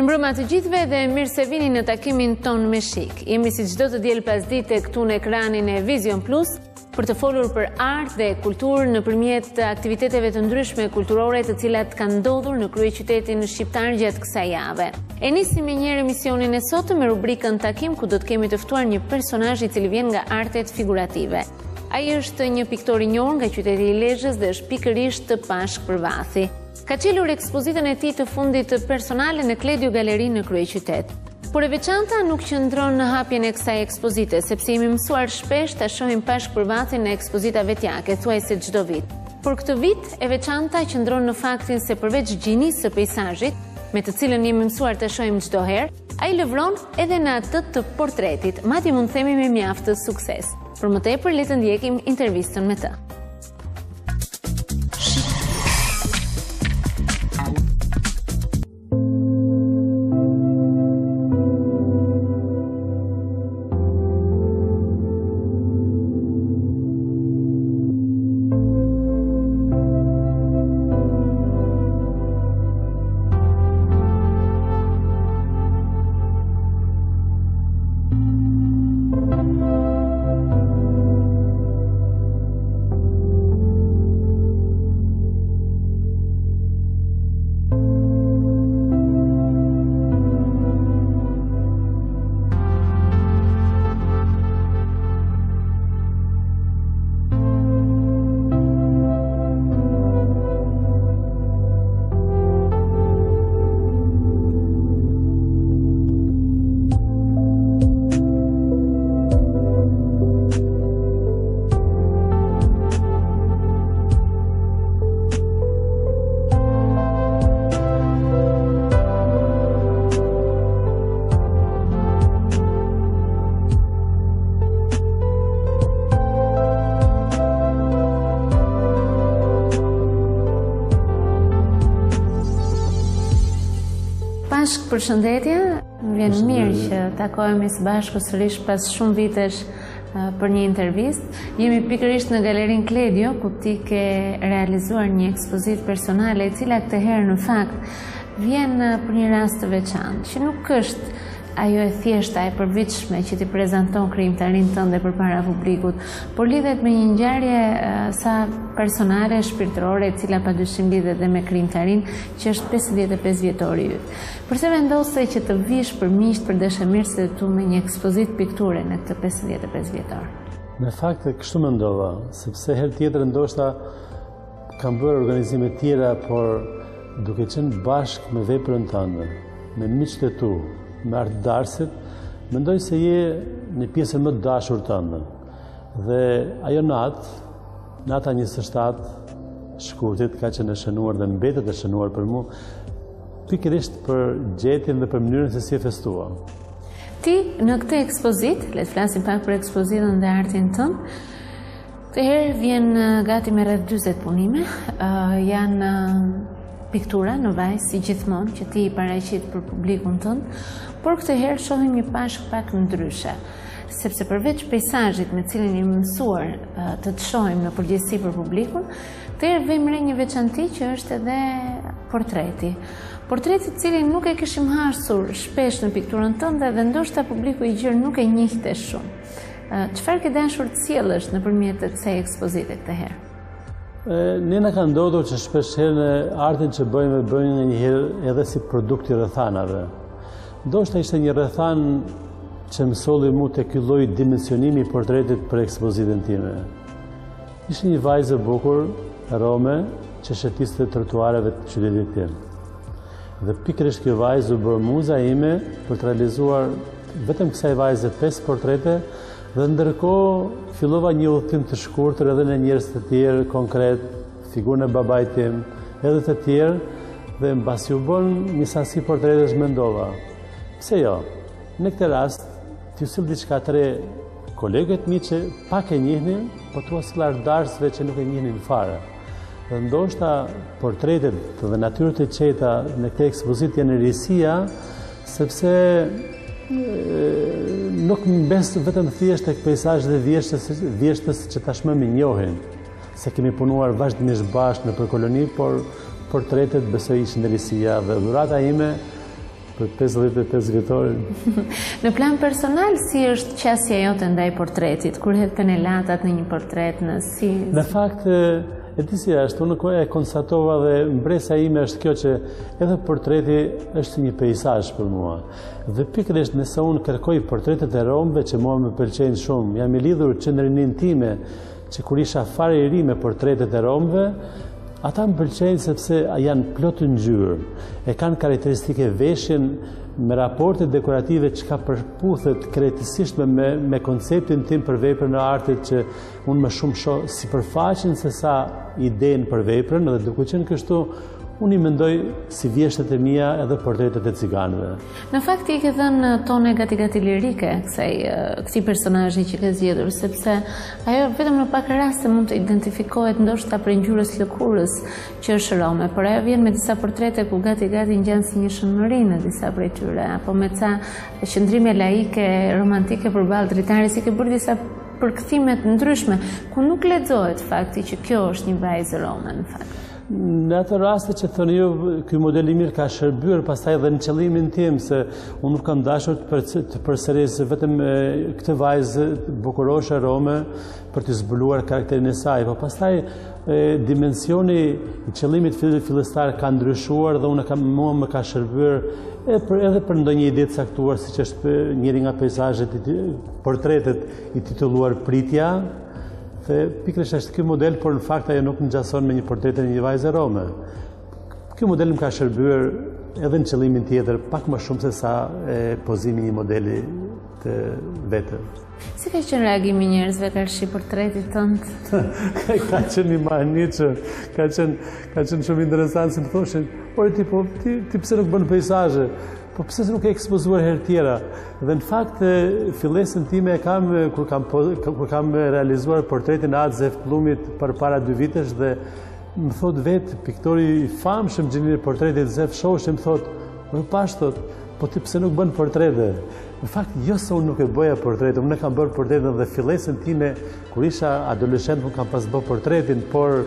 Mirëmbrëma të gjithëve dhe mirë se vini në takimin ton me Chic. Jemi si çdo të diel pasdite këtu në ekranin e Vizion Plus për të folur për art dhe kulturë nëpërmjet aktiviteteve të ndryshme kulturore të cilat kanë ndodhur në kryeqytetin shqiptar gjatë kësaj jave. E nisim me njëherë emisionin e sotëm me rubrikën Takim, ku do të kemi të ftuar një personazh i cili vjen nga artet figurative. Ai është një piktor i njohur nga qyteti i Lezhës dhe është pikërisht Pash Përvathi. Ka qelur ekspozitën e tij të fundit të personale në Kledio galeri në kryeqytet. Por e veçanta nuk qëndron në hapjen e kësaj ekspozite, sepse jemi mësuar shpesh ta shohim Pash Përvathin në ekspozita vetjake, thuajse çdo vit. Por këtë vit e veçanta qëndron në faktin se përveç gjinisë së peizazhit, me të cilën jemi mësuar ta shohim çdo herë, ai lëvron edhe në atë të portretit, madje mund të themi me mjaft të sukses. Për më tepër le të ndjekim intervistën me të. Përshëndetje, më vjen mirë që takohemi së bashku sërish pas shumë vitesh për një intervistë. Jemi pikërisht në galerinë Kledio, ku ti ke realizuar një ekspozitë personale, e cila këtë herë në fakt vjen për një rast të veçantë, që nuk është ajo e thjeshta e përvitshme që ti prezanton krijimtarinë tënde përpara publikut, por lidhet me një ngjarje sa personale, shpirtërore, e cila padyshim lidhet dhe me krijimtarinë që është 55 vjetori yt. Përse vendose që të vish për miqt, për dashamirësit tu me një ekspozitë pikture në këtë 55 vjetor? Në fakt kështu mendova, sepse herë tjetër ndoshta kam bërë organizime tjera, por duke qenë bashkë me veprën tënde, me miqtë e tu, me artdarsit, mendoj se je në pjesën më të dashur tënde. Dhe ajo nata 27 shkurtit ka qenë e shënuar dhe mbetet e shënuar për mua, pikërisht për gjetjen dhe për mënyrën se si e festua. Ti në këtë ekspozitë, le të flasim pak për ekspozitën dhe artin tënd, këtë herë vjen gati me rreth 40 punime, janë piktura në vajzë si gjithmonë që ti i paraqit për publikun tënd, por këtë herë shohim një pashk pak ndryshe, sepse përveç peizazhit me cilin jemi mësuar të shohim në përgjithësi për publikun, këtë herë vëmë re një veçanti që është edhe portreti. Portreti i cili nuk e kishim hasur shpesh në pikturën tënde dhe ndoshta publiku i gjerë nuk e njihte shumë. Çfarë ke dashur të sjellësh nëpërmjet kësaj ekspozite këtë herë? Ne na ka ndodhur që shpesh herë në artin që bëjmë njëherë edhe si produkt i rrethanave. Ndoshta ishte një rrethan që më solli mua te ky lloj dimensionimi i portretit për ekspozitën time. Ishte një vajzë e bukur, rome, që shëtiste trotuareve të qytetit tim. Dhe pikërisht kjo vajzë u bë muza ime për të realizuar vetëm kësaj vajze 5 portrete, dhe ndërkohë fillova një udhëtim të shkurtër edhe në njerëz të tjerë konkret, figurën e babait tim, edhe të tjerë, dhe mbasi u bën një sasi portretesh mendova. Pse jo? Në këtë rast, t'ju sill diçka të re kolegët mi që pak e njihnin, po t'u sill artdarsve që nuk e njihnin fare. Dhe ndoshta portretet dhe natyrët e qeta në këtë ekspozitë janë risia, sepse nuk mbes vetëm thjesht tek peizazhet dhe vjeshtës që tashmë më njohin, se kemi punuar vazhdimisht bashkë në përkoloni, por portretet besoj ishin risia dhe dhurata ime për 58 vjetorin. Në plan personal, si është qasja jote ndaj portretit? Kur hedh penelatat në një portret, Në fakt, e di si është, unë e konstatova dhe mbresa ime është kjo që edhe portreti është një peisazh për mua. Dhe pikërisht nëse unë kërkoj portretet e romëve që mua më pëlqejnë shumë, jam i lidhur qendrimin time që kur isha fare i ri me portretet e romëve, ata më pëlqejnë sepse janë plot ngjyrë, e kanë karakteristike veshjen me raporte dekorative që ka përputhet krejtësisht me konceptin tim për veprën e artit që unë më shumë shoh sipërfaqen se sa idenë për veprën, dhe duke qenë kështu, unë i mendoj si vjeshtet e mia edhe portretet e ciganëve. Në fakt i ke dhënë tone gati lirike këtij personazhi që ke zgjedhur, sepse ajo vetëm në pak raste mund të identifikohet ndoshta për ngjyrës lëkurës që është rome, por ajo vjen me disa portrete ku gati ngjan si një shënmëri në disa prej tyre, apo me ca qëndrime laike, romantike përballë dritarit, si ke bërë disa përkthime të ndryshme, ku nuk lexohet fakti që kjo është një vajzë rome në fakt. Në atë raste që thoni ju, ky model i mirë ka shërbyer pastaj edhe në qëllimin tim, se unë nuk kam dashur të përsëris vetëm këtë vajzë bukuroshe rome për të zbuluar karakterin e saj, po pastaj dimensioni i qëllimit fillestar ka ndryshuar dhe mua më ka shërbyer edhe për ndonjë ide të caktuar, siç është njëri nga peizazhet, portretet i titulluar Pritja. Dhe pikërisht është ky model, por në fakt ajo nuk ngjason me një portret e një vajze rome. Ky model më ka shërbyer edhe në qëllimin tjetër, pak më shumë se sa pozimi një modeli të vetëm. Si ka qenë reagimi njerëzve kur shi portretit tënd? Ka qenë një maniçë, ka qenë shumë interesant, si më thoshin, por ti pse nuk bën peizazhe? Po pse nuk e ekspozuar herë tjera? Dhe në fakt, fillesën time e kam kur kam realizuar portretin e Zef Plumit përpara 2 vitesh, dhe më thot vetë Piktori i famshëm inxhinier portretit Zef Shoshi, më thot, Pash, po ti pse nuk bën portrete? Në fakt, jo se unë nuk e bëja portrete, unë e kam bërë portrete dhe fillesën time kur isha adoleshent unë kam pas bë portretin, por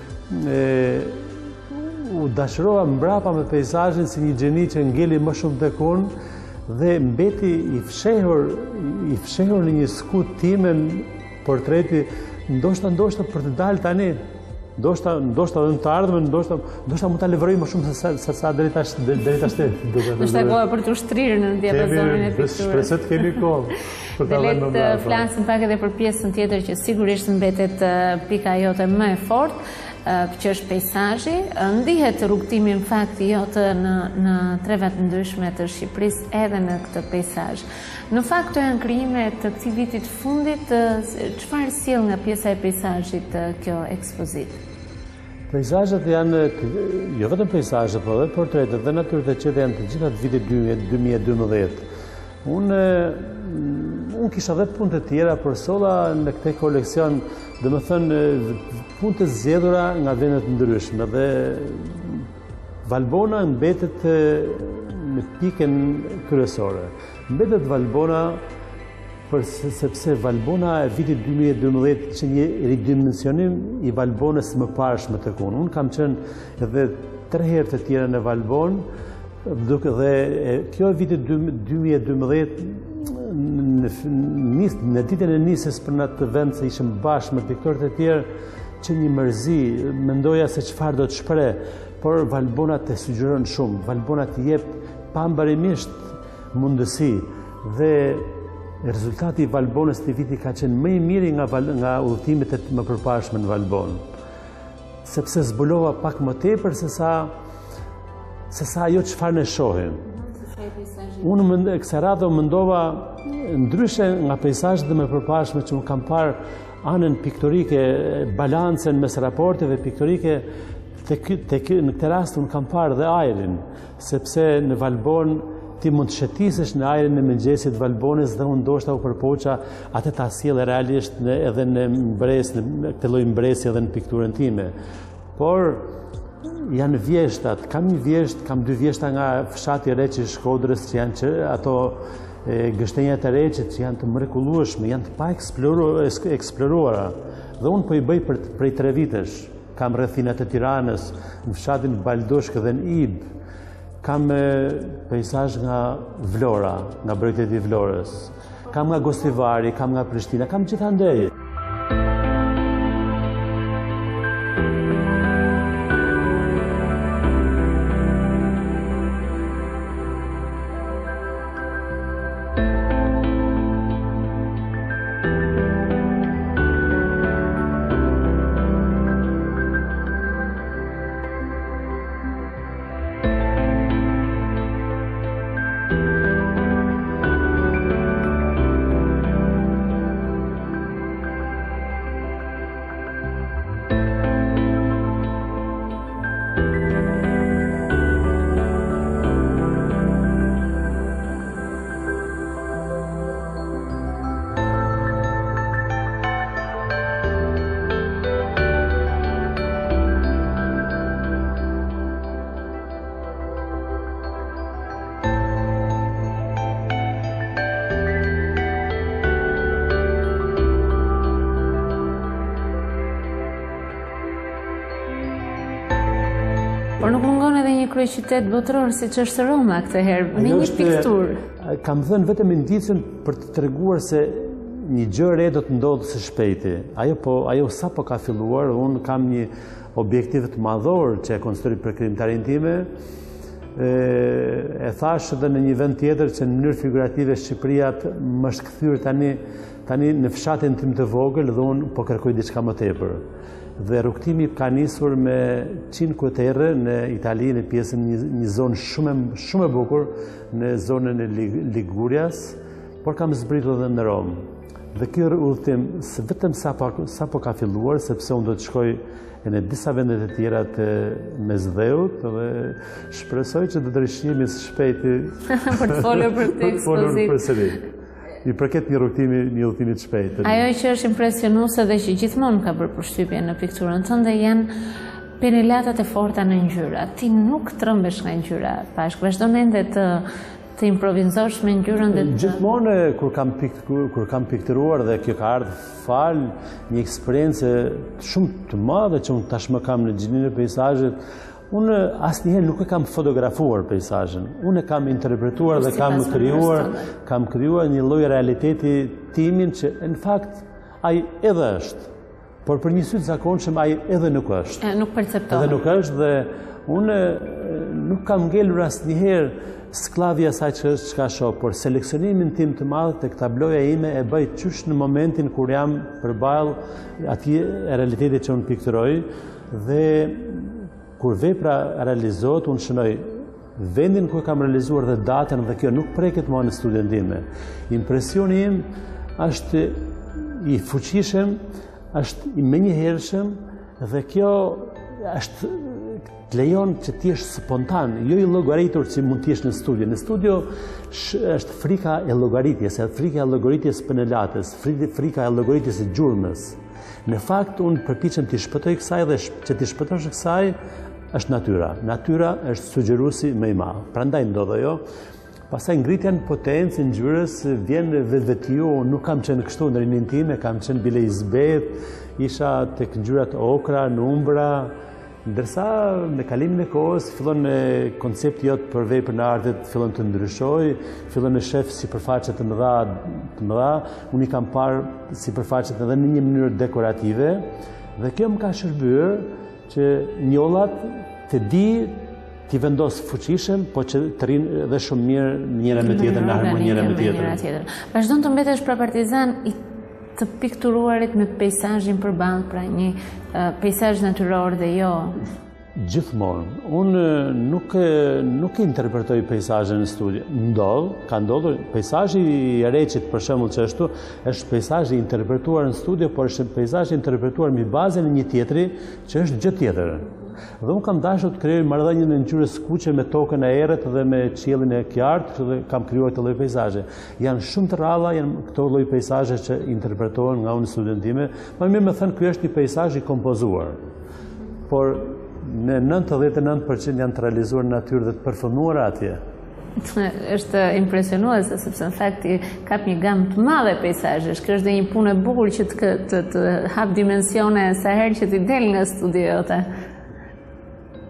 u dashurova mbrapa me peizazhin si një gjeni që ngeli më shumë tek unë dhe mbeti i fshehur në një skut time portreti, ndoshta për të dalë tani, ndoshta edhe në të ardhmen, ndoshta mund ta levroj më shumë se sa deri tash. Ndoshta koha për të ushtrirë në diapazonin e pikturës. Shpresoj të kemi kohë për ta vënë. Le të flasim pak edhe për pjesën tjetër që sigurisht mbetet pika jote më e fortë, që është peizazhi. Ndihet rrugtimi në fakt jote në trevat ndryshme të Shqipërisë edhe në këtë peizazh. Në fakt këto janë krijime të këtij viti të fundit, çfarë sjell nga pjesa e peizazhit kjo ekspozitë? Peizazhet janë jo vetëm peizazhe, por edhe portretet dhe natyrët e qetë janë të gjitha të vitit 2012. Unë kisha dhe punë të tjera, por solla në këtë koleksion, domethënë punë të zgjedhura nga vende të ndryshme, dhe Valbona mbetet në pikën kryesore. Mbetet Valbona sepse Valbona e vitit 2012 që një ridimensionim i Valbonës më parshme tek unë. Unë kam qenë edhe 3 herë të tjera në Valbon, dhe kjo e vitit 2012 në ditën e nisjes për në atë vend, se ishëm bashkë me piktorët e tjerë, që një mërzi, mendoja se çfarë do të shpreh, por Valbona të sugjeron shumë, Valbona të jep pambarimisht mundësi, dhe rezultati i Valbonës të vitit ka qenë më i miri nga udhëtimet e më përparshme në Valbon, sepse zbulova pak më tepër se sa ajo çfarë ne shohim. Unë kësaj radhe mendova ndryshe nga peizazhet dhe më përparshme që unë kam parë anën piktorike, balancën mes raporteve piktorike, në këtë rast unë kam parë dhe ajrin, sepse në Valbon ti mund të shëtisesh në ajrin e mëngjesit Valbonës, dhe unë ndoshta u përpoqa atë ta sjell realisht edhe në mbres, në këtë lloj mbresi edhe në pikturën time. Por janë vjeshtat, kam 2 vjeshta nga fshati i Reç i Shkodrës, që janë ato gështenjat e Reçit, që janë të mrekullueshme, janë të pa eksploruara, dhe unë po i bëj prej 3 vitesh. Kam rrethinat e Tiranës, në fshatin Baldushk dhe në Ib, kam peizazh nga Vlora, nga Bregdeti i Vlorës, kam nga Gostivari, kam nga Prishtina, kam gjithandej. Por nuk mungon edhe një kryeqytet botëror siç është Roma këtë herë, me një pikturë. Kam thënë vetëm indicën për të treguar se një gjë e re do të ndodhë së shpejti. Ajo sapo ka filluar, unë kam një objektiv të madhor që e konsideroj për krijimtarinë time. E thash edhe në një vend tjetër që në mënyrë figurative Shqipëria më është kthyer tani në fshatin tim të vogël dhe unë po kërkoj diçka më tepër. Dhe rrugtimi ka nisur me Cinque Terre në Itali, në pjesën një zonë shumë e bukur, në zonën e Ligurias, por kam zbritur edhe në Rom. Dhe ky udhëtim vetëm sapo ka filluar, sepse unë do të shkoj në disa vendet e tjera të Mesdheut dhe shpresoj që do të rishihemi së shpejti për të folur për këtë ekspozitë. I përket një udhëtimi të shpejtë. Ajo që është impresionuese dhe që gjithmonë ka bërë përshtypje në pikturën tënde janë penelatat e forta në ngjyra. Ti nuk trëmbesh nga ngjyra, Pash, vazhdon ende të improvizosh me ngjyrën dhe gjithmonë kur kam pikturuar dhe kjo ka ardhur fal një eksperiencë shumë të madhe që unë tashmë kam në gjininë e peizazhit. Unë asnjëherë nuk e kam fotografuar peizazhin. Unë e kam interpretuar dhe kam krijuar një lloj realiteti timin që në fakt ai edhe është, por për një sy të zakonshëm ai edhe nuk është. Nuk perceptohet. Edhe nuk është dhe unë nuk kam ngelur asnjëherë sklavja asaj çka shoh, por seleksionimin tim të madh tek tabloja ime e bëj qysh në momentin kur jam përballë atij realitetit që unë pikturoj dhe kur vepra realizohet, unë shënoj vendin ku kam realizuar dhe datën dhe kjo nuk preket mua në studion time. Impresioni im është i fuqishëm, është i menjëhershëm dhe kjo është të lejon që ti jesh spontan, jo i llogaritur që mund të jesh në studio. Në studio është frika e llogaritjes, frika e llogaritjes penelates, frika e llogaritjes së gjurmës. Në fakt, unë përpiqem të shpëtoj kësaj dhe që të shpëtosh kësaj është natyra. Natyra është sugjeruesi më i madh. Prandaj ndodh ajo. Pastaj ngritja në potencë e ngjyrës vjen vetvetiu. Nuk kam qenë kështu në rinin time, kam qenë bile i zbet, isha tek ngjyrat okra, në umbra, ndërsa me kalimin e kohës fillon koncepti jot për veprën e artit fillon të ndryshojë, fillon të shef sipërfaqe të mëdha. Unë i kam parë sipërfaqet edhe në një mënyrë dekorative dhe kjo më ka shërbyer që njollat të di t'i vendos fuqishëm, po që të rinë dhe shumë mirë njëra me tjetrën, në harmoni njëra me tjetrën. Vazhdon të mbetesh pra partizan i të pikturuarit me peizazhin përballë, pra një peizazh natyror dhe jo. Gjithmonë. Unë nuk interpretoj peizazhin në studio. Ka ndodhur peizazhi i Reçit për shembull që është peizazhi interpretuar në studio, por është peizazhi interpretuar mbi bazën e një tjetri që është gjë tjetër. Dhe unë kam dashur të krijoj marrëdhënie në ngjyrës kuqe me tokën e errët dhe me qiellin e qartë dhe kam krijuar këtë lloj peizazhe. Janë shumë të rralla, janë këto lloj peizazhe që interpretohen nga unë studion time. Më mirë më thënë ky është një peizazh i kompozuar. Por në 99% janë të realizuar në natyrë dhe të përfumuar atje. Është impresionuese sepse në fakt kap një gamë të madhe peizazhesh. Kjo është dhe një punë e bukur që të hap dimensione sa herë që ti del nga studiote.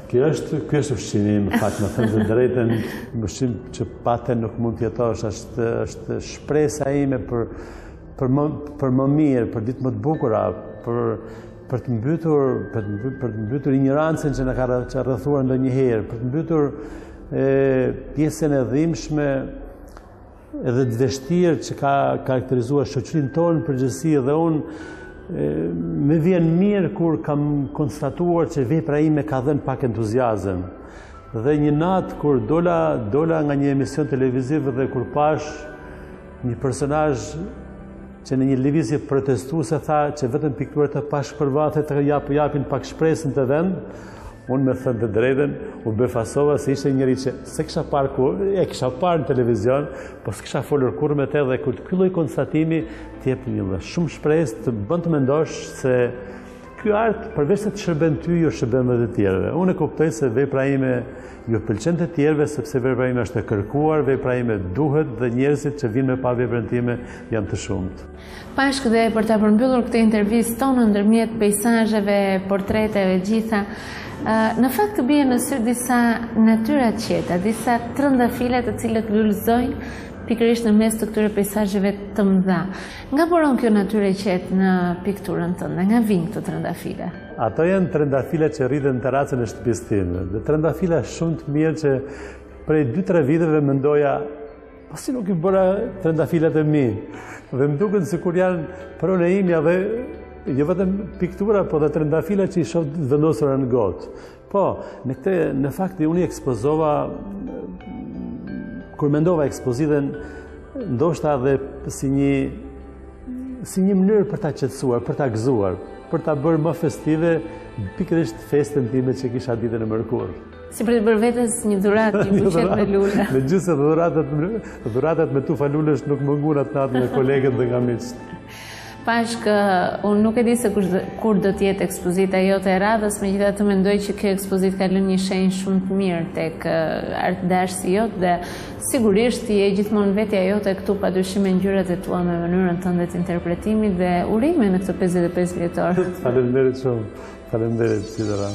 Ky është ushqimi, më fakt, më thënë të drejtën, ushqim që paten nuk mund të jetosh, është shpresa ime për më mirë, për ditë më të bukura, për të mbytur ignorancën që na ka rrethuar ndonjëherë, për të mbytur pjesën e dhimbshme edhe të vështirë që ka karakterizuar shoqërinë tonë përgjithësi, dhe unë më vjen mirë kur kam konstatuar që vepra ime ka dhënë pak entuziazëm. Dhe një natë kur dola nga një emision televiziv dhe kur pash një personazh që në një lëvizje protestuese tha që vetëm pikturët e Pash Përvathi të japin pak shpresën të vend, unë me thënë të drejtën, u befasova se ishte njëri që se kisha parë në televizion, po s'kisha folur kur me te, dhe kur ky lloj konstatimi të jep një shumë shpresë, të bën të mendosh se ky art përveç se të shërben ty, ju shërben edhe të tjerëve. Unë e kuptoj se vepra ime ju pëlqen të tjerëve sepse vepra ime është e kërkuar, vepra ime duhet dhe njerëzit që vinë me pa veprën time janë të shumët. Pashk dhe për ta përmbyllur këtë intervistë tonë ndërmjet peizazheve, portreteve gjitha, në fakt të bie në sy disa natyra qeta, disa trëndafile të cilët lullëzojnë pikërisht në mes të këtyre peizazheve të mëdha. Nga buron kjo natyrë e qetë në pikturën tënde? Nga vijnë këto trëndafile? Ato janë trëndafile që rriten në terracën e shtëpisë time. Dhe trëndafila shumë të mirë që prej 2-3 viteve mendoja, po si nuk i bëra trëndafilet e mi. Dhe më duken sikur janë pronë e imja dhe jo vetëm piktura, po dhe trëndafila që i shoh vendosura në gotë. Po, në fakt unë i ekspozova, kur mendova ekspozitën, ndoshta dhe si një mënyrë për ta qetësuar, për ta gëzuar, për ta bërë më festive pikërisht festën time që kisha ditën e mërkurë. Si për të bërë vetës një dhuratë, një buqet me lule. Me gjithë se dhuratat me tufa lulesh nuk më ngun atë natë me kolegët dhe nga miqt. Pashk, unë nuk e di se kur do t'jetë ekspozita jote e radhës, megjithatë mendoj që kjo ekspozitë ka lënë një shenjë shumë të mirë tek artdashësi jote dhe sigurisht je gjithmonë vetja jote këtu padyshim me ngjyrat e tua, me mënyrën tënde të interpretimit dhe urime në këtë 55 vjetor. Faleminderit shumë. Faleminderit Sidora.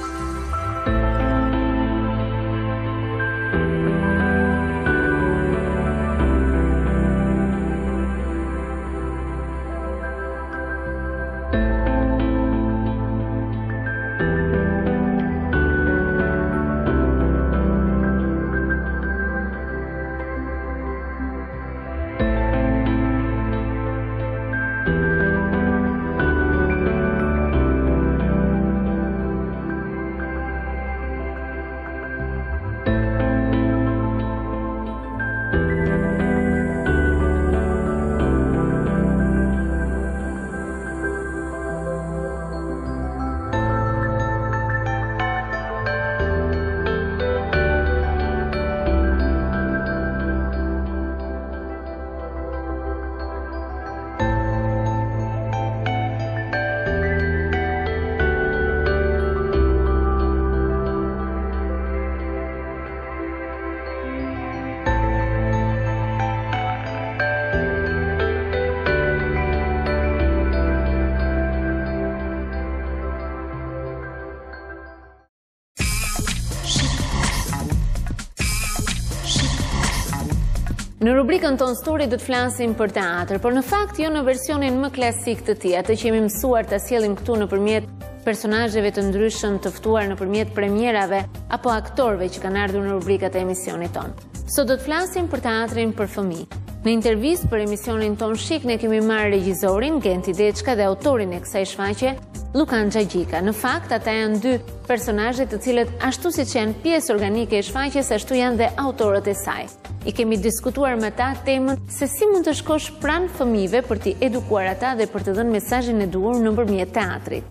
Në rubrikën tonë Story do të flasim për teatr, por në fakt jo në versionin më klasik të tij, atë që jemi mësuar ta sjellim këtu nëpërmjet personazheve të ndryshëm të ftuar nëpërmjet premierave apo aktorëve që kanë ardhur në rubrikat e emisionit tonë. Sot do të flasim për teatrin për fëmijë. Në intervistë për emisionin tonë Chic ne kemi marrë regjisorin Genti Deçka dhe autorin e kësaj shfaqje, Llukan Xhagjika. Në fakt ata janë dy personazhe të cilët ashtu siç janë pjesë organike e shfaqjes, ashtu janë dhe autorët e saj. I kemi diskutuar me ta temën se si mund të shkosh pranë fëmijëve për t'i edukuar ata dhe për të dhënë mesazhin e duhur nëpërmjet teatrit.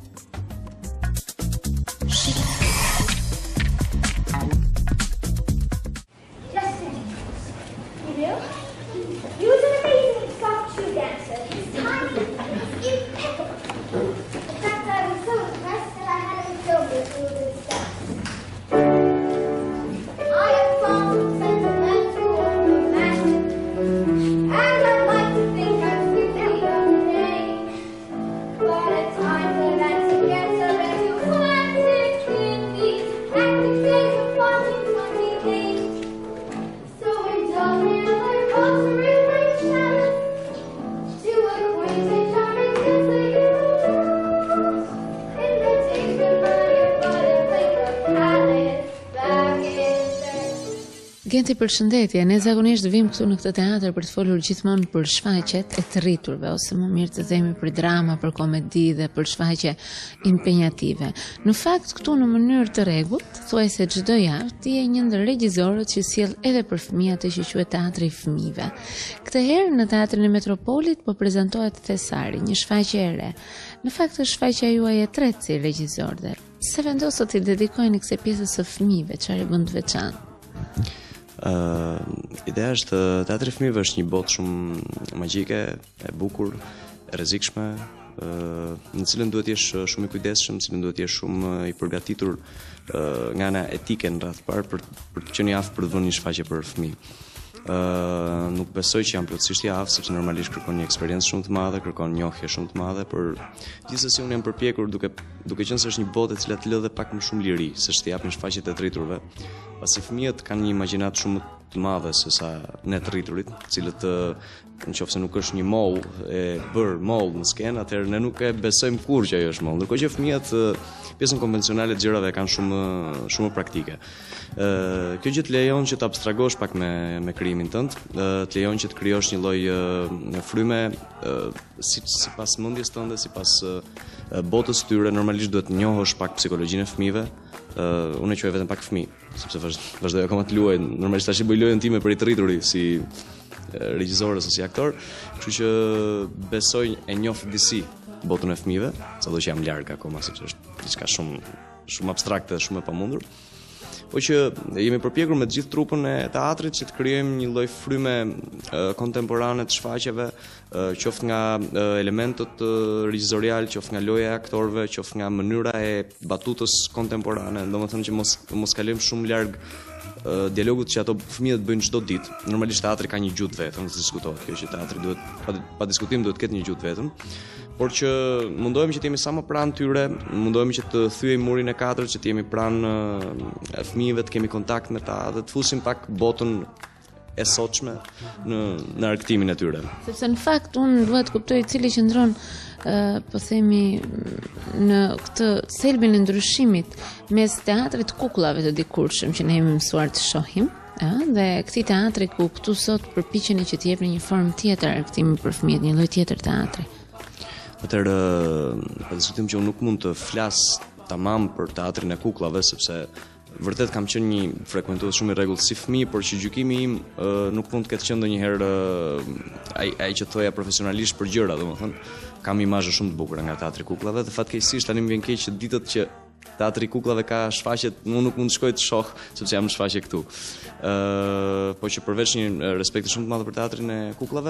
Time for that Genti, përshëndetje. Ne zakonisht vim këtu në këtë teatr për të folur gjithmonë për shfaqjet e të rriturve, ose më mirë të themi për drama, për komedi dhe për shfaqje impenjative. Në fakt, këtu në mënyrë të rregullt, thuajse çdo javë ti je një ndër regjisorët që sjell edhe për fëmijët atë që quhet teatri i fëmijëve. Këtë herë në teatrin e Metropolit po prezantohet Thesari, një shfaqje e re. Në fakt, është shfaqja juaj e tretë si regjisor dhe se vendosët t'i dedikojnë kësaj pjesës së fëmijëve, çfarë e bën të veçantë? Ideja është teatri i fëmijëve është një botë shumë magjike, e bukur, e rrezikshme, në cilën duhet jesh shumë i kujdesshëm, në cilën duhet jesh shumë i përgatitur nga ana etike në radhë parë për të qenë i aftë për të vënë një shfaqje për fëmijë. Nuk besoj që jam plotësisht i aftë, sepse normalisht kërkon një eksperiencë shumë të madhe, kërkon njohje shumë të madhe, por gjithsesi unë jam përpjekur duke qenë se është një botë e cila të lë dhe pak më shumë liri, se të japin shfaqjet e të rriturve. Pasi fëmijët kanë një imagjinat shumë të madhe se sa ne të rriturit, cilët nëse nuk është një moll e bërë moll në skenë, atëherë ne nuk e besojmë kurrë që ajo është moll. Ndërkohë që fëmijët pjesën konvencionale të gjërave kanë shumë praktike. Kjo gjë të lejon që të abstragosh pak me krijimin tënd, të lejon që të krijosh një lloj fryme sipas mendjes tënde, sipas botës tyre. Normalisht duhet të njohësh pak psikologjinë e fëmijëve. Unë e quaj vetëm pak fëmijë, sepse vazhdoj akoma të luaj. Normalisht tash i bëj lojën time për i të rrituri si regjisor ose si aktor, kështu që besoj e njoh disi botën e fëmijëve, sado që jam larg akoma, sepse është diçka shumë abstrakte dhe shumë e pamundur. Po që jemi përpjekur me të gjithë trupën e teatrit që të krijojmë një lloj fryme kontemporane të shfaqjeve, qoftë nga elementët regjisorial, qoftë nga loja e aktorëve, qoftë nga mënyra e batutës kontemporane, domethënë që mos kalojmë shumë larg dialogut që ato fëmijët bëjnë çdo ditë. Normalisht teatri ka një gjuhë vetëm, të diskutohet kjo që teatri duhet pa diskutim duhet të ketë një gjuhë vetëm, por që mundohemi që të jemi sa më pranë tyre, mundohemi që të thyejmë murin e katërt, që të jemi pranë fëmijëve, të kemi kontakt me ta dhe të fusim pak botën e sotshme në argëtimin e tyre. Sepse në fakt unë dua të kuptoj cili qëndron po themi në këtë thelbin e ndryshimit mes teatrit kukullave të dikurshëm që ne jemi mësuar të shohim, dhe këtij teatri ku këtu sot përpiqeni që të jepni një formë tjetër argëtimi për fëmijët, një lloj tjetër teatri. Atëherë, pa diskutim që unë nuk mund të flas tamam për teatrin e kukullave, sepse vërtet kam qenë një frekuentues shumë i rregullt si fëmijë, por që gjykimi im nuk mund të ketë qenë ndonjëherë ai që thoja profesionalisht për gjëra, domethënë kam imazhe shumë të bukura nga teatri i kukullave dhe fatkeqësisht tani më vjen keq që ditët që teatri i kukullave ka shfaqjet, unë nuk mund të shkoj të shoh sepse jam në shfaqje këtu. Po që përveç një respekti shumë të madh për teatrin e kukullave,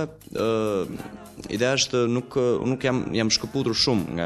ideja është nuk jam shkëputur shumë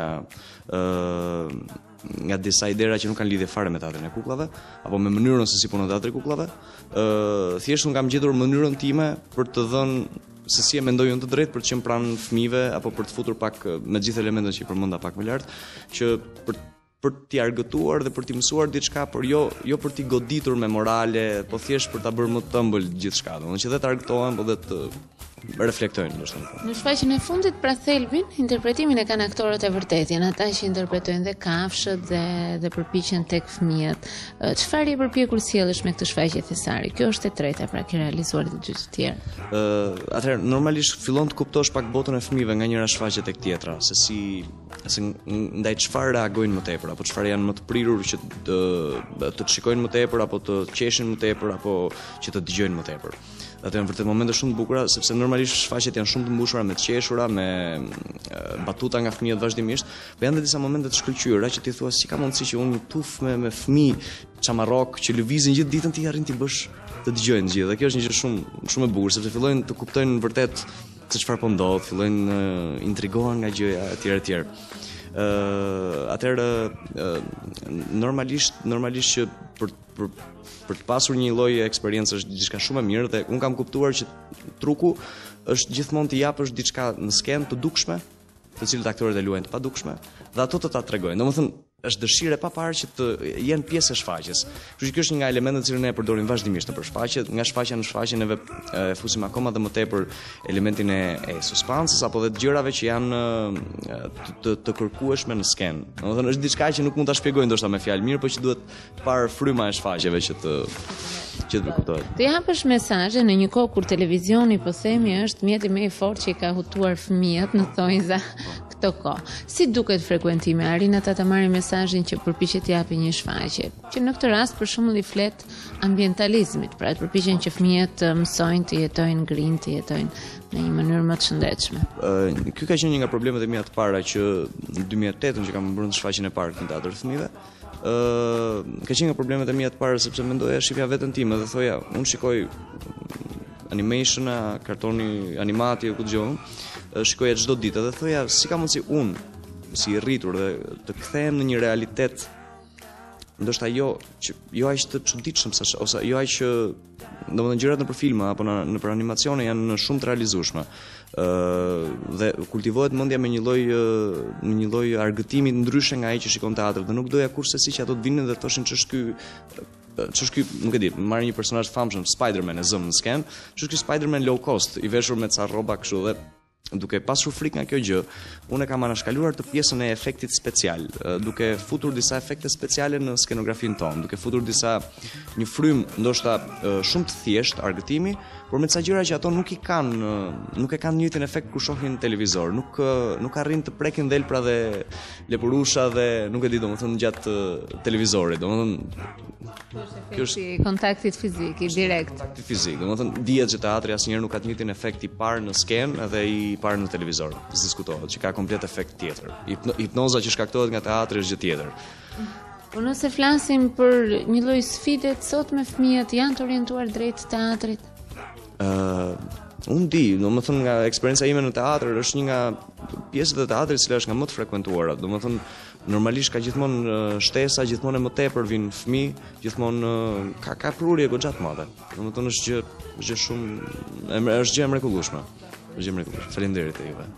nga disa idera që nuk kanë lidhje fare me teatrin e kukullave apo me mënyrën se si punon teatri i kukullave. Thjesht nuk kam gjetur mënyrën time për të dhënë se si e mendoj unë të drejtë për të qenë pranë fëmijëve apo për të futur pak me gjithë elementet që i përmenda pak më lart, që për t'i argëtuar dhe për t'i mësuar diçka, por jo për t'i goditur me morale, po thjesht për ta bërë më të ëmbël gjithçka, domethënë që dhe të argëtohen, po dhe të reflektojnë ndoshta. Në shfaqjen e fundit pra thelbin, interpretimin e kanë aktorët e vërtetë, janë ata që interpretojnë dhe kafshët dhe përpiqen tek fëmijët. Çfarë i përpjekur sjellësh me këtë shfaqje Thesari? Kjo është e treta, pra ke realizuar të dy të tjerë. Atëherë normalisht fillon të kuptosh pak botën e fëmijëve nga njëra shfaqje tek tjetra, se ndaj çfarë reagojnë më tepër, apo çfarë janë më të prirur që të shikojnë më tepër, apo të qeshin më tepër, apo që të dëgjojnë më tepër. Ato janë vërtet momente shumë të bukura, sepse normalisht shfaqjet janë shumë të mbushura me të qeshura, me batuta nga fëmijët vazhdimisht, por janë edhe disa momente të shkëlqyera që ti thua si ka mundësi që unë një tuf me fëmijë çamarrok që lëvizin gjithë ditën ti arrin ti bësh të dëgjojnë gjithë. Dhe kjo është një gjë shumë e bukur, sepse fillojnë të kuptojnë vërtet se çfarë po ndodh, fillojnë intrigohen nga gjëja etj. Atëherë normalisht që për të pasur një lloj eksperiencë është diçka shumë e mirë dhe un kam kuptuar që truku është gjithmonë të japësh diçka në skenë të dukshme, të cilët aktorët e luajnë të padukshme, dhe ato të ta tregojnë. Domethënë është dëshirë e paparë që të jenë pjesë e shfaqjes. Kështu që kjo është një nga elementet që ne e përdorim vazhdimisht nëpër shfaqje, nga shfaqja në shfaqje neve fusim akoma dhe më tepër elementin e suspansës apo dhe të gjërave që janë të kërkueshme në skenë. Domethënë është diçka që nuk mund ta shpjegoj ndoshta me fjalë mirë, por që duhet parë fryma e shfaqjeve që të kuptohet. Të japësh mesazhe në një kohë kur televizioni po themi është mjeti më i fortë që i ka hutuar fëmijët në thonjza këto kohë. Si duket frekuentimi? Arrin ata ta marrin mesazhin që përpiqet të japë një shfaqje, që në këtë rast për shembull i flet ambientalizmit, pra të përpiqen që fëmijët të mësojnë të jetojnë green, të jetojnë në një mënyrë më të shëndetshme. Ky ka qenë një nga problemet e mia të para që në 2008 që kam bërë shfaqjen e parë në teatër fëmijëve. Ka qenë nga problemet e mia të para sepse mendoja shifja veten time dhe thoja, unë shikoj animation, kartoni animati ku dëgjoj, shikoja çdo ditë dhe thoja si ka mundsi unë si i rritur dhe të kthehem në një realitet ndoshta jo aq të çuditshëm ose jo aq domethënë gjërat nëpër filma apo nëpër animacione janë shumë të realizueshme. Dhe kultivohet mendja me një lloj argëtimi ndryshe nga ai që shikon teatr dhe nuk doja kurse si që ato të vinin dhe thoshin ç'është ky, nuk e di, marrin një personazh famshëm, Spider-Man e zëm në skenë, ç'është ky Spider-Man low cost, i veshur me ca rroba kështu dhe duke pasur frikë nga kjo gjë, unë kam anashkaluar të pjesën e efektit special, duke futur disa efekte speciale në skenografinë tonë, duke futur një frymë ndoshta shumë të thjeshtë argëtimi, por me ca gjëra që ato nuk e kanë të njëjtin efekt kur shohin televizor, nuk arrin të prekin dhelpra dhe lepurusha dhe nuk e di domethënë gjatë televizorit, domethënë kjo është kontaktit fizik, i direkt. Kontakti fizik, domethënë dihet që teatri asnjëherë nuk ka të njëjtin efekt i parë në skenë dhe i parë në televizor. Diskutohet që ka komplet efekt tjetër. Hipnoza që shkaktohet nga teatri është gjë tjetër. Po nëse flasim për një lloj sfide sot me fëmijët, janë të orientuar drejt teatrit? Unë di, domethënë nga eksperjenca ime në teatr është një nga pjesët e teatrit që është nga më të frekuentuara. Domethënë normalisht ka gjithmonë shtesa, gjithmonë e më tepër vijnë fëmijë, gjithmonë ka prurje goxha të madhe. Domethënë është gjë shumë është gjë e mrekullueshme. Është gjë e mrekullueshme. Faleminderit e juve.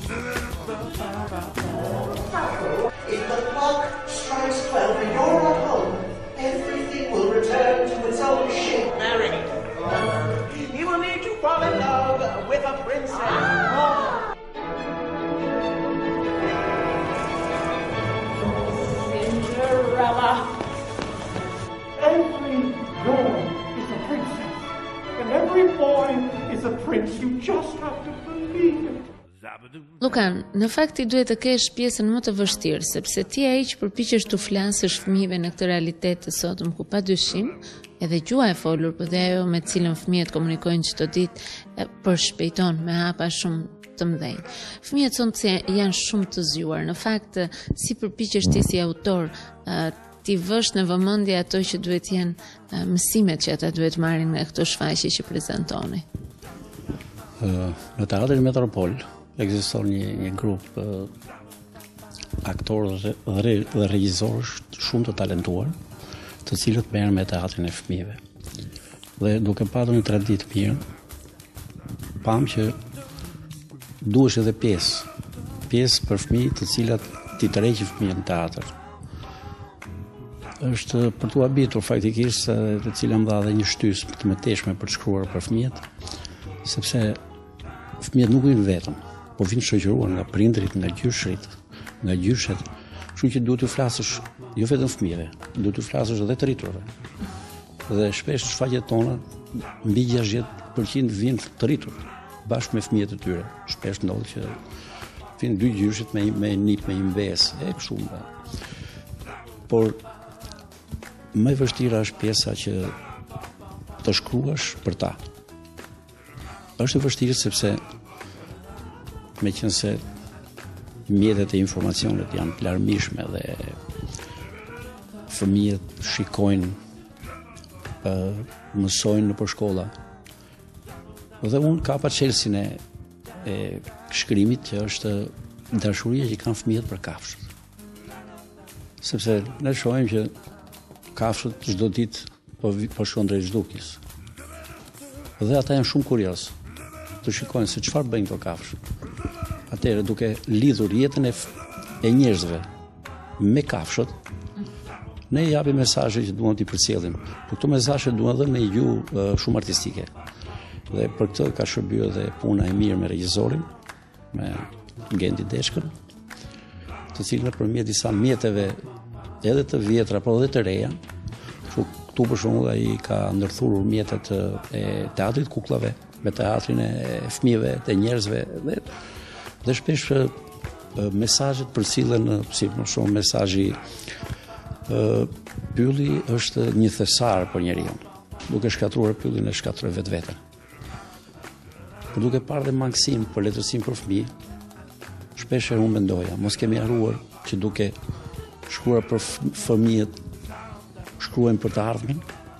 If the clock strikes 12 and you're not home, everything will return to its old shape. Mary, you will need to fall in love with a princess. Cinderella. Every girl is a princess, and every boy is a prince. You just have to believe it. Llukan, në fakt ti duhet të kesh pjesën më të vështirë, sepse ti ai që përpiqesh të flasësh fëmijëve në këtë realitet të sotëm ku padyshim edhe gjuha e folur, por dhe ajo me të cilën fëmijët komunikojnë çdo ditë përshpejton me hapa shumë të mëdhenj. Fëmijët sonë janë shumë të zgjuar. Në fakt, si përpiqesh ti si autor ti vësh në vëmendje ato që duhet jenë mësimet që ata duhet marrin nga këto shfaqje që prezantoni? Në teatrin Metropol ekziston një grup aktorë dhe regjisorësh shumë të talentuar, të cilët merren me teatrin e fëmijëve. Dhe duke patur një traditë mirë, pam që duhesh edhe pjesë për fëmijë të cilat ti tërheqin fëmijën në teatr. Është për t'u habitur faktikisht të cilën më dha dhe një shtysë të mëtejshme për të shkruar për fëmijët, sepse fëmijët nuk vinë vetëm, po vinë shoqëruar nga prindrit, nga gjyshrit, nga gjyshet, kështu që duhet të flasësh jo vetëm fëmijëve, duhet të flasësh edhe të rriturve. Dhe shpesh shfaqjet tona mbi 60% vinë të rritur, bashkë me fëmijët e tyre. Shpesh ndodh që vinë dy gjyshit me nip, me një mbesë, e kështu. Por më e vështira është pjesa që të shkruash për ta. Është e vështirë sepse meqense mjetet e informacionit janë të larmishme dhe fëmijët shikojnë, mësojnë në përshkolla. Dhe unë kapa çelësin e shkrimit që është dashuria që kanë fëmijët për kafshët. Sepse ne shohim që kafshët çdo ditë po shkojnë drejt zhdukjes. Dhe ata janë shumë kurioz të shikojnë se çfarë bëjnë këto kafshë. Atëherë duke lidhur jetën e njerëzve me kafshët, ne japim mesazhe që duam t'i përcjellim. Por këto mesazhe duan edhe me gjuhë shumë artistike. Dhe për këtë ka shërbyer edhe puna e mirë me regjisorin, me Genti Deçkën, të cilën nëpërmjet disa mjeteve edhe të vjetra, por edhe të reja, këtu për shembull ai ka ndërthurur mjetet e teatrit kukullave, me teatrin e fëmijëve, të njerëzve dhe shpesh mesazhet përcillen si më shumë mesazhi pylli është një thesar për njeriu. Duke shkatruar pyllin e shkatruar vetveten. Por duke parë dhe mangësinë për letërsinë për fëmijë, shpesh unë mendoja, mos kemi harruar që duke shkruar për fëmijët, shkruajmë për të ardhmen,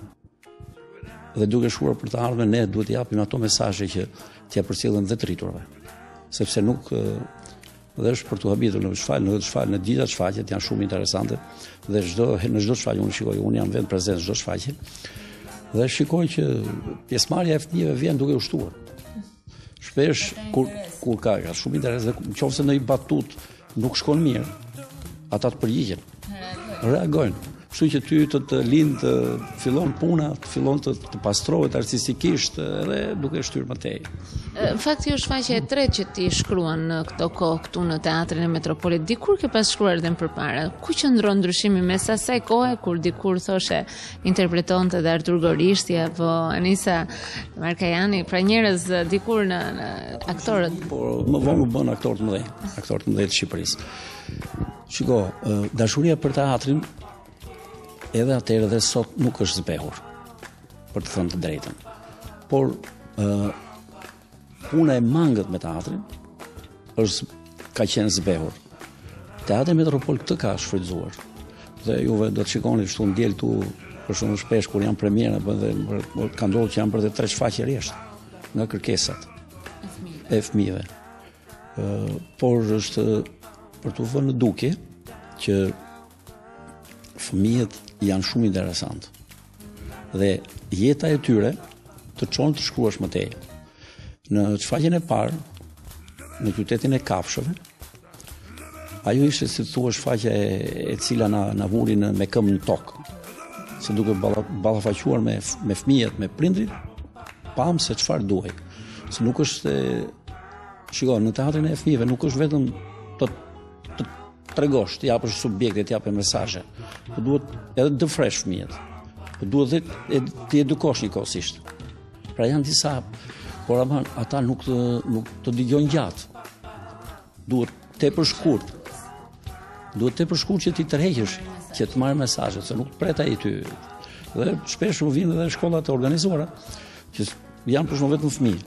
dhe duke shkruar për të ardhmen, ne duhet të japim ato mesazhe që t'ia përcjellin dhe të rriturve. Sepse nuk dhe është për të habitur në shfaqje, në gjitha shfaqjet janë shumë interesante dhe në çdo shfaqje unë shikoj, unë jam vend prezent çdo shfaqje dhe shikoj që pjesëmarrja e fëmijëve vjen duke u shtuar. Shpesh kur ka shumë interes dhe nëse në i batut nuk shkon mirë, ata të përgjigjen, reagojnë. Kështu që ty të lind fillon puna, fillon të pastrohet artistikisht edhe duke shtyr më tej. Në fakt kjo është shfaqja e tretë që ti shkruan në këto kohë këtu në Teatrin e Metropolit. Dikur ke pas shkruar edhe më përpara. Ku qëndron ndryshimi mes asaj kohe kur dikur thoshe interpretonte dhe Artur Gorishti apo Anisa Markajani, pra njerëz dikur në aktorët. Por më vonë u bën aktor të mëdhenj të Shqipërisë. Shiko, dashuria për teatrin edhe atëherë dhe sot nuk është zbehur, për të thënë të drejtën. Por puna e mangët me teatrin ka qenë zbehur. Teatri Metropol këtë ka shfrytzuar. Dhe juve do të shikoni kështu ndjel tu për shumë shpesh kur janë premiera, dhe ka ndodhur që janë për 3 shfaqje rresht nga kërkesat e fëmijëve. Por është për të vënë duke që fëmijët janë shumë interesant. Dhe jeta e tyre të çon të shkruash më tej. Në shfaqjen e parë, në qytetin e kafshëve, ajo ishte si thua shfaqja e cila na vuri me këmbë në tokë. Se duke ballafaquar me fëmijët, me prindrit, pam se çfarë duhej. Se nuk është shiko, në teatrin e fëmijëve nuk është vetëm të tregosh, të japësh subjekte, të japësh mesazhe. Po duhet edhe të fresh fëmijët. Po duhet edhe të edukosh njëkohësisht. Pra janë disa, por ata nuk të dëgjojnë gjatë. Duhet tepër shkurt. Duhet tepër shkurt që ti tërheqësh, që të marrë mesazhet, se nuk pret ai ty. Dhe shpesh u vinë edhe shkollat e organizuara, që janë për shkak vetëm fëmijë.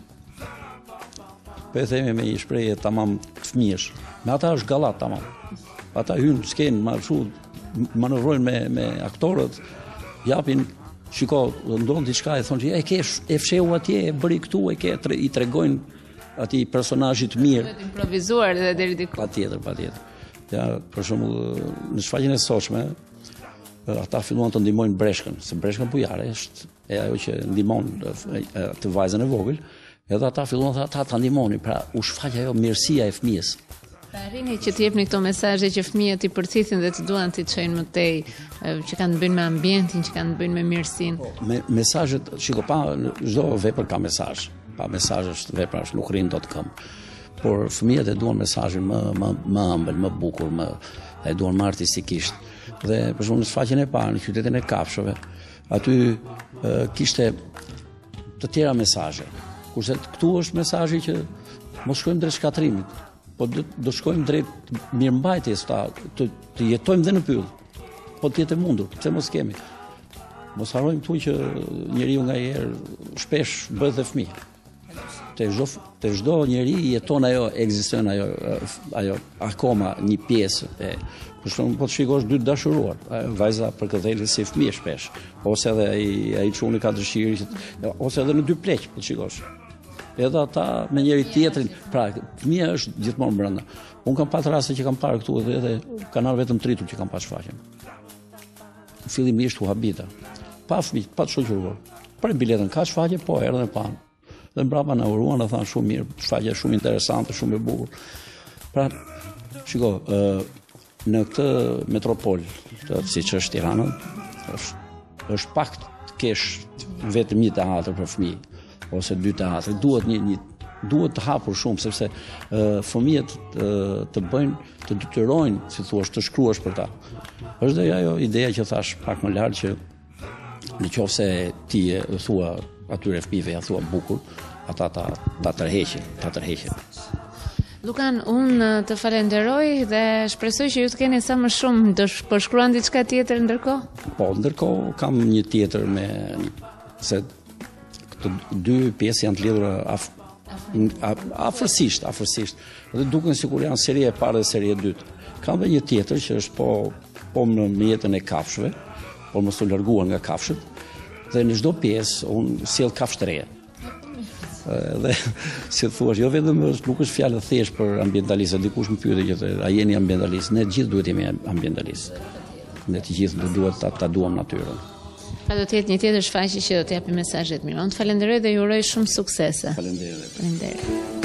Po e themi me një shprehje tamam të fëmijësh. Me ata është gallat tamam. Ata hynë skenë, manovrojnë me aktorët, japin, shiko, ndonë diçka e thonë që e fsheu atje, e bëri këtu, i tregojnë ati personazhit mirë. Improvizuar dhe deri diku. Patjetër. Ja, për shembull, në shfaqjen e sotshme, ata filluan të ndihmojnë breshkën, se breshkën bujare është ajo që ndihmon të vajzën e vogël, edhe ata filluan ta ndihmonin, pra u shfaq ajo mirësia e fëmijës. Arrini që t'jepni këto mesazhe që fëmijët i përcithin dhe të duan t'i çojnë më tej, që kanë të bëjnë me ambientin, që kanë të bëjnë me mirësinë. Mesazhet, shiko, pa çdo vepër ka mesazh. Pa mesazh është vepra, nuk rrin dot këmbë. Por fëmijët e duan mesazhin më ëmbël, më bukur, e duan më artistikisht. Dhe për shembull në shfaqjen e parë në qytetin e kafshëve, aty kishte të tjera mesazhe. Kurse këtu është mesazhi që mos shkojmë drejt shkatrimit, po do shkojmë drejt mirëmbajtjes, të jetojmë dhe në pyll, po të jetë e mundur, pse mos kemi. Mos harrojmë këtu që njeriu nganjëherë shpesh bëhet dhe fëmijë. Te çdo njeri jeton ajo, ekziston ajo akoma një pjesë e për shembull po të shikosh dy dashuruar, vajza për këdhelë si fëmijë shpesh, ose edhe ai çuni ka dëshirë, ose edhe në dy pleq po të shikosh. Edhe ata me njëri tjetrin, pra fëmia është gjithmonë brenda. Unë kam pasur raste që kam parë këtu edhe kanal vetëm tritur që kam pas shfaqjen. Fillimisht u habita. Pa fëmijë, pa të shoqëruar. Për biletën ka shfaqje, po erdhën e pan. Dhe mbrapa na uruan, dhe thanë shumë mirë, shfaqja shumë interesante, shumë e bukur. Pra, shiko, në këtë metropol, siç është Tirana, është pak të kesh vetëm një teatër për fëmijë ose 2 teatre. Duhet të hapur shumë, sepse fëmijët të bëjnë, të detyrojnë, si thua, të shkruash për ta. Është dhe ajo ideja që thash pak më lart, që në qoftë se ti e thua atyre fëmijëve, ja thua bukur, ata ta tërheqin. Llukan, unë të falenderoj dhe shpresoj që ju të keni sa më shumë. Do përshkruan diçka tjetër ndërkohë? Po, ndërkohë kam një tjetër se këto 2 pjesë janë të lidhura afërsisht. Dhe duken sikur janë seri e parë dhe seri e dytë. Kam dhe një tjetër që është po në jetën e kafshëve, por mos u larguar nga kafshët, dhe në çdo pjesë unë sjell kafshë të reja. Dhe si thua, jo vetëm nuk është fjalë thjesht për ambientalistë, dikush më pyetë që a jeni ambientalist? Ne gjithë duhet jemi ambientalistë. Ne të gjithë duhet ta duam natyrën. Pa do të jetë një tjetër shfaqje që do të japi mesazhet mirë. Unë të falenderoj dhe ju uroj shumë suksese. Faleminderit.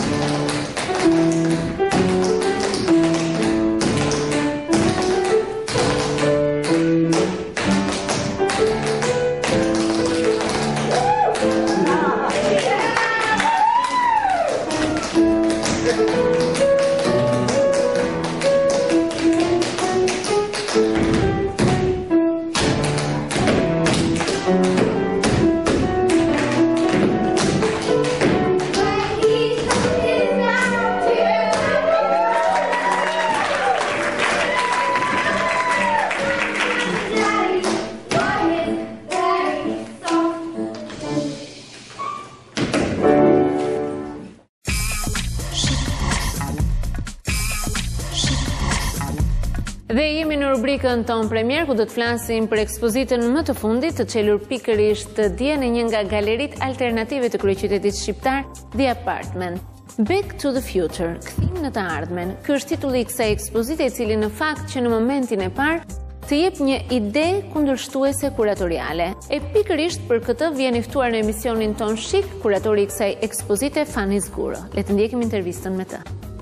Dhe jemi në rubrikën ton premier, ku do të flasim për ekspozitën më të fundit të çelur pikërisht dje në një nga galeritë alternative të kryeqytetit shqiptar, The Apartment. Back to the Future, Kthim në të ardhmen. Ky është titulli i kësaj ekspozite, i cili në fakt që në momentin e parë të jep një ide kundërshtuese kuratoriale. E pikërisht për këtë vjen i ftuar në emisionin ton Chic, kuratori i kësaj ekspozite, Fani Zguro. Le të ndjekim intervistën me të.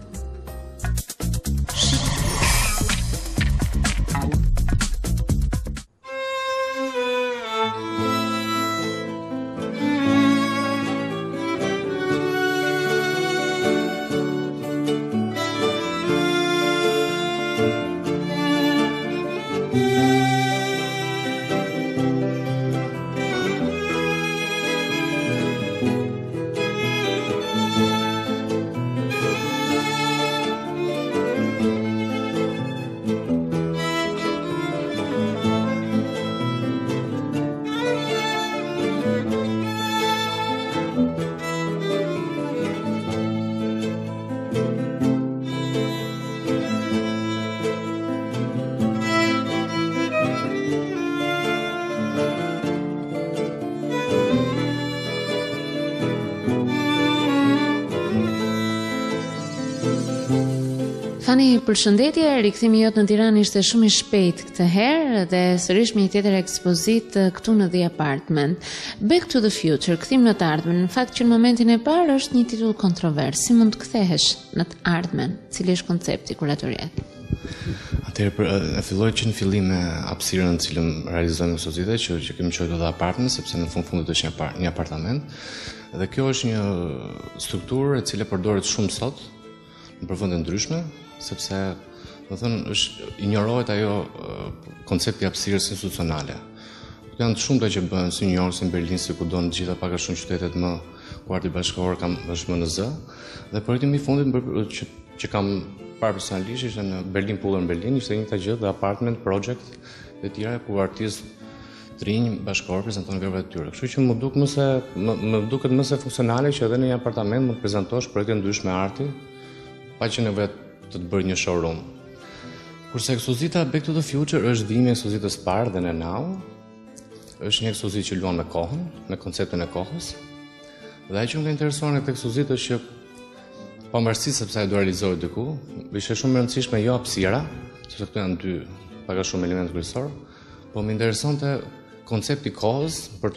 Fani, përshëndetje, rikthimi jot në Tiranë ishte shumë i shpejt këtë herë dhe sërish me një tjetër ekspozitë këtu në The Apartment. Back to the Future, Kthim në të ardhmen. Në fakt që në momentin e parë është një titull kontrovers. Si mund të kthehesh në të ardhmen? Cili është koncepti kuratorial? Atëherë e filloi që në fillim me hapësirën në cilën realizojmë ekspozitë që kemi quajtur The Apartment, sepse në fund është një apartament. Dhe kjo është një strukturë e cila përdoret shumë sot në përvende ndryshme, sepse do thënë injorohet ajo koncepti i hapësirës institucionale. Janë të shumta që bëhen si New York, si Berlin, si kudo në gjitha pak a shumë qytetet më ku Arti bashkëkohor është më në zë. Dhe projekti i fundit që kam parë personalisht ishte në Berlin Puller në Berlin, ishte një gjë The Apartment Project dhe tjera ku artistë të rinj bashkëkohor prezantojnë veprat e tyre. Kështu që më duket më se funksionale që edhe në një apartament mund të prezantosh projekte ndryshme arti, pa që nevojë të bërë një showroom. Kurse ekspozita Back to the Future është vijimi i ekspozitës parë dhe në now. Është një ekspozitë që luan me kohën, me konceptin e kohës. Dhe ajo që më intereson në këtë ekspozitë është që pavarësisht sepse ajo do realizohet diku, ishte shumë e rëndësishme jo hapësira, sepse këtu janë dy pak a shumë elementë kryesorë, por më interesonte koncepti i kohës për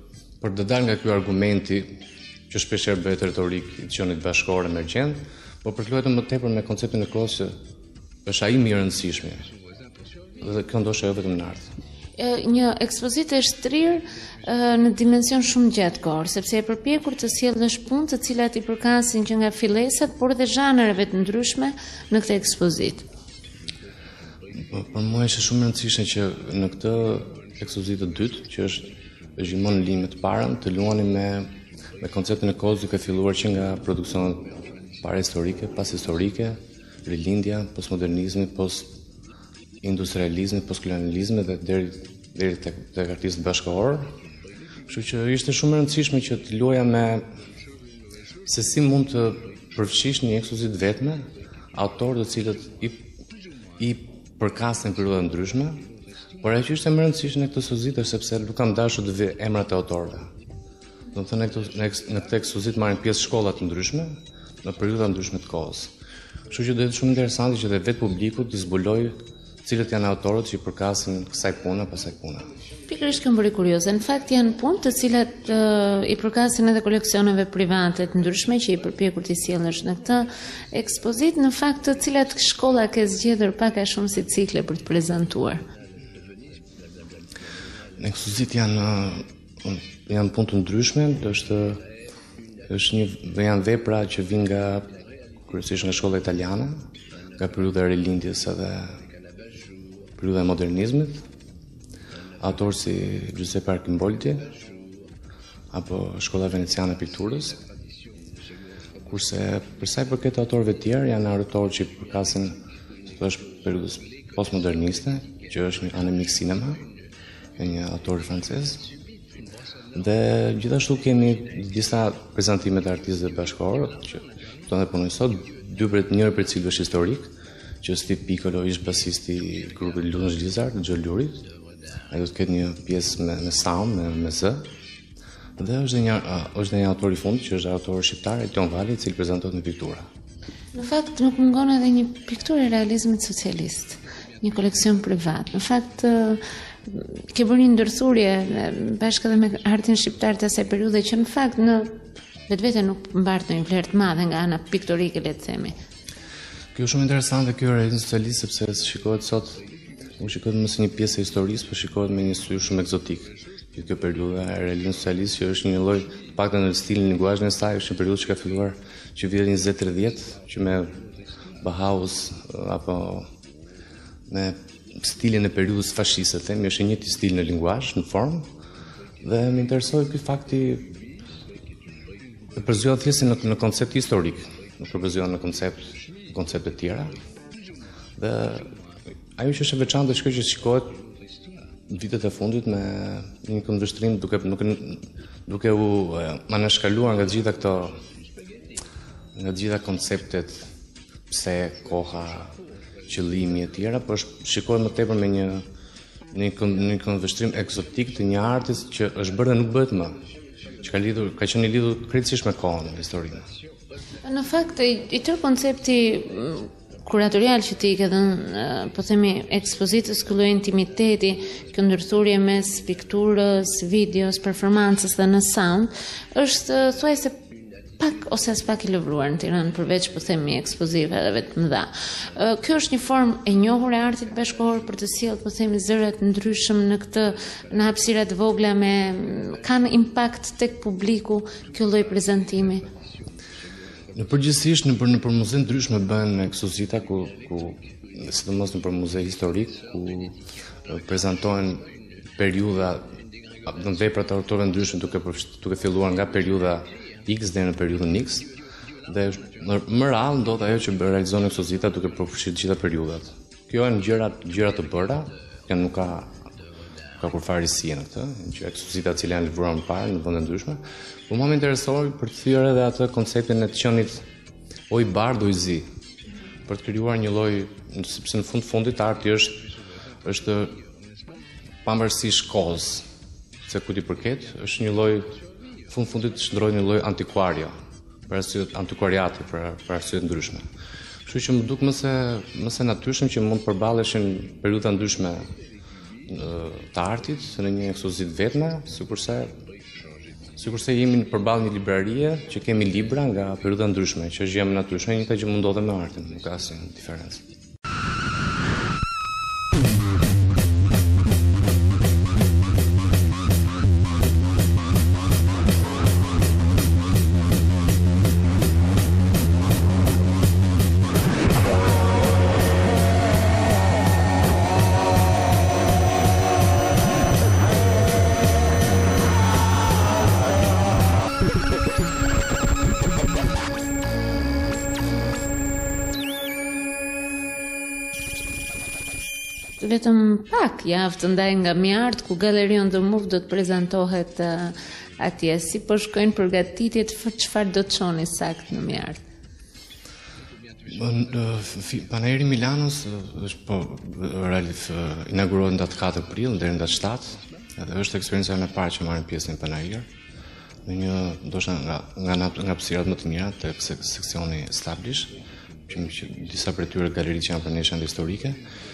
të dalë nga ky argumenti që shpeshherë bëhet retorik i qenit bashkëkohor emergjent, por për të luajtur më tepër me konceptin e kohës që është ai më i rëndësishmi. Dhe kjo ndoshta jo vetëm në art. Një ekspozitë e shtrirë në dimension shumë gjatë sepse e përpjekur të sjellësh punë të cilat I përkasin që nga fillesat, por dhe zhanreve të ndryshme në këtë ekspozitë. Për mua është shumë e rëndësishme që në këtë ekspozitë të dytë, që është gjithmonë në linjë të parën, të luani me konceptin e kohës duke filluar që nga produksionet parahistorike, pashistorike, rilindja, postmodernizmi, post-industrializmi, postkolonializmi dhe deri tek artistët bashkëkohor. Kështu që ishte shumë e rëndësishme që të luaja me se si mund të përfshish një ekspozitë vetme autorë të cilët I përkasin periudha ndryshme, por ajo që ishte më e rëndësishme në këtë ekspozitë është sepse nuk kam dashur të vë emrat e autorëve. Do të thënë në këtë ekspozitë marrin pjesë shkolla të ndryshme në periudha ndryshme të kohës. Kështu që do të jetë shumë interesante që dhe vetë publiku të zbuloj cilët janë autorët që I përkasin kësaj pune pas kësaj pune. Pikërisht kjo më bëri kurioze. Në fakt janë punë të cilat I përkasin edhe koleksioneve private të ndryshme që I përpjekur të sjellësh në këtë ekspozitë, në fakt të cilat shkolla ka zgjedhur pak a shumë si cikle për të prezantuar. Në ekspozitë janë punë të ndryshme, janë vepra që vijnë nga kryesisht nga shkolla italiane, nga periudha e rilindjes edhe periudha e modernizmit, autor si Giuseppe Archimboldi, apo shkolla veneciane e pikturës, kurse për sa I përket autorëve të tjerë janë autorë që I përkasin periudhës postmoderniste, që është një anemik cinema, një autor francez, dhe gjithashtu kemi disa prezantime të artistëve bashkëkohor që do të punojnë sot, njëri për cilëve është historik, që është Piccolo, ish basisti I grupit Llukan të Xhalurit. Ai do të ketë një pjesë me sound, me zë. Dhe është një autor I fundit, që është autor shqiptar Elton Vali, I cili prezantohet në piktura. Në fakt nuk mungon edhe një pikturë e realizmit socialist, një koleksion privat. Në fakt ke bërë një ndërthurje bashkë edhe me artin shqiptar të asaj periudhe që në fakt në vetvete nuk mbart ndonjë vlerë të madhe nga ana piktorike, le të themi. Kjo është shumë interesante kjo realizmi socialist sepse shikohet sot, nuk shikohet më si një pjesë e historisë, por shikohet me një sy shumë egzotik. Kjo periudha e realizmit socialist që është një lloj të paktën në stilin linguzhin e saj, është një periudhë që ka filluar që vitet 20-30, që me Bauhaus apo me stilin e periudhës fashiste, themi, është një stil në linguzh, në formë, dhe më interesoi ky fakti të përzgjohet thjesht në koncept historik, nuk përzgjohet në koncepte të tjera. Dhe ajo që është e veçantë është kjo që shikohet vitet e fundit me një këndvështrim duke u anashkaluar nga të gjitha konceptet, pse, koha, qëllimi e tjera, por shikohet më tepër me një këndvështrim eksotik të një artist që është bërë dhe nuk bëhet më, që ka qenë lidhur krejtësisht me kohën, me historinë. Në fakt, I tërë koncepti kuratorial që ti ke dhënë, po themi, ekspozitës ky lloj intimiteti, kjo ndërthurje mes pikturës, videos, performancës dhe në sound, është thuajse pak ose as pak I lëvruar në Tiranë, përveç po themi ekspozitave të mëdha. Kjo është një formë e njohur e artit bashkëkohor për të sjellë po themi zërat ndryshëm në hapësira të vogla kanë impakt tek publiku kjo lloj prezantimi. Në përgjithsisht në për muze ndryshme bëhen ekspozita ku sidomos në për muze historik ku prezantohen periudha në vepra të autorëve ndryshme duke filluar nga periudha X deri në periudhën X dhe më rrallë ndodh ajo që realizon ekspozita duke përfshirë të gjitha periudhat. Kjo janë gjëra të bëra, që nuk ka kur fare risie në këtë, që ekspozita që janë lëvruar më parë në vende ndryshme. Po më interesoi për të thyer edhe atë konceptin e të qenit o I bardh o I zi, për të krijuar një lloj, sepse në fundit arti është pavarësisht kohës, se ku ti përket, është një lloj fundit shndroi një lloj antikuario, për arsye antikuariati, për arsye të ndryshme. Kështu që më duk më se natyrshëm që mund përballeshin periudha ndryshme të artit në një ekspozitë vetme, sikurse jemi përballë një librarie që kemi libra nga periudha ndryshme, që është gjë më natyrshme, njëjta që mund ndodhe me artin, nuk ka asnjë diferencë. vetëm pak javë të ndaj nga Mjart, ku Gallerion the Move do të prezantohet atje. Si po shkojnë përgatitjet, çfarë do të çoni sakt në Mjart? Paneri Milanos është po inaugurohet në datë 4 prill deri në datë 7. Edhe është eksperjenca e parë që marrin pjesë në panajër. Në një ndoshta nga hapësirat më të mira tek seksioni established, që disa prej tyre galeri që janë për ne janë historike.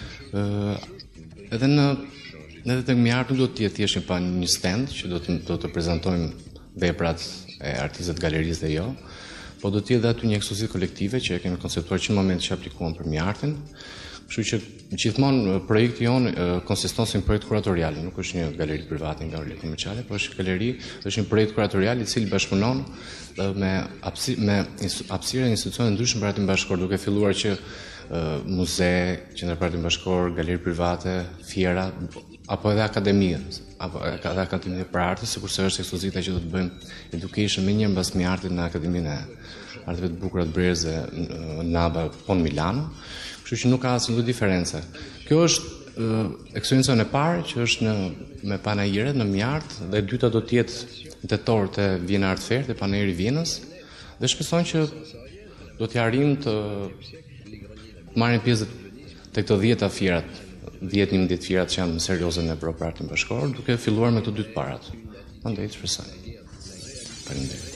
Edhe tek Mjart nuk do të jetë thjesht një stand që do të prezantojmë veprat e artistëve të galerisë dhe jo, po do të jetë aty një ekspozitë kolektive që e kemi konceptuar që në moment që aplikuam për Mjartin. Kështu që gjithmonë projekti jonë konsiston si një projekt kuratorial, nuk është një galeri private nga galeri komerciale, por është një projekt kuratorial i cili bashkëpunon me hapësirë e institucione ndryshme për Artin Bashkor, duke filluar që muze, qendra për Artin Bashkor, galeri private, fiera, apo edhe akademie, për artë, sikurse është ekspozita që do të bëjmë education me një mbas Mjartit në Akademinë e Arteve të Bukura të Brezë Naba Pon Milano. Kështu që nuk ka asnjë diferencë. Kjo është eksperjenca e parë që është me panajire në Mjart, dhe e dyta do të jetë në tetor te Vienna Art Fair, te panajiri i Vienës, dhe shpresoj që do të arrijm të marrim pjesë te këto 10 fierat, 10-11 fierat që janë më serioze në Evropë për Artin Bashkor, duke filluar me të dy të parat. Prandaj shpresoj. Faleminderit.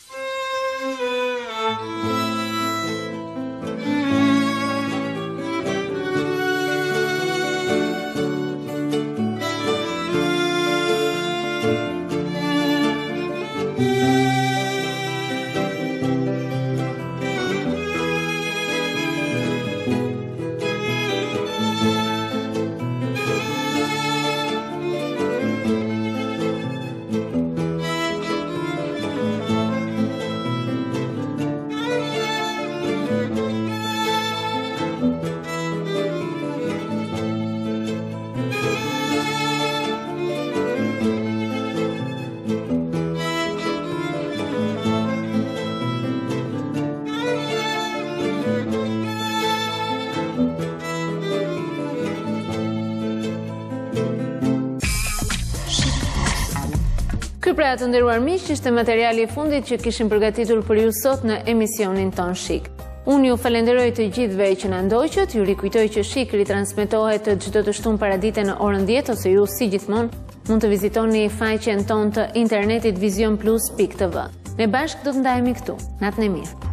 Pra të nderuar miq, ishte materiali i fundit që kishim përgatitur për ju sot në emisionin ton Chic. Unë ju falenderoj të gjithëve që na ndoqët, ju rikujtoj që Chic ritransmetohet çdo të shtunë paradite në orën 10 ose ju si gjithmonë mund të vizitoni faqen tonë të internetit vizionplus.tv. Ne bashkë do të ndajemi këtu. Natën e mirë.